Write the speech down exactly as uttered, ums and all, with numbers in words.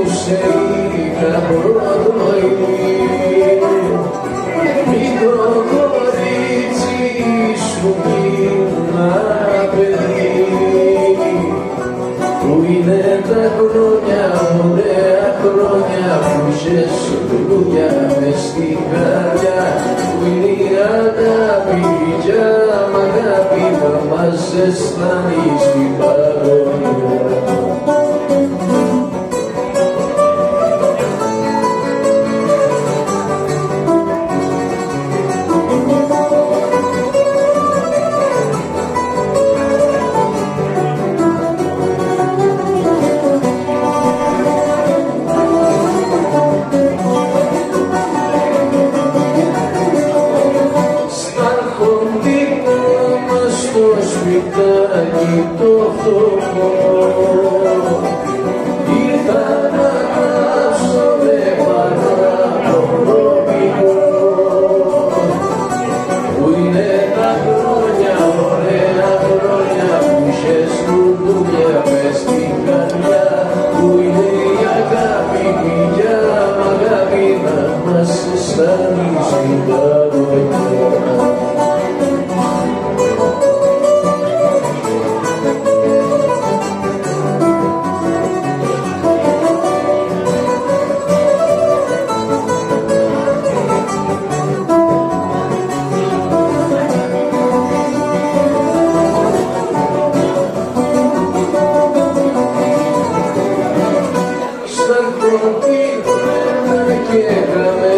σε είχα προδοή. Μικρό κορίτσι σου ήμουνα παιδί. Πού είναι τα χρόνια, ωραία χρόνια που είχες δουλειά μες στην καρδιά. Πού είναι η αγάπη, πια μ' αγάπη θα μας ζεστάνει στην παρολία. Στο σπιτάκι το φτωχό ήρθα να κάψω με παράπονο μικρό. Πού είναι τα χρόνια, ωραία χρόνια που είχες λουλούδια μες στην καρδιά. Πού είναι η αγάπη, πια μ' αγάπη να μας αισθάνει στην παρολιά. Και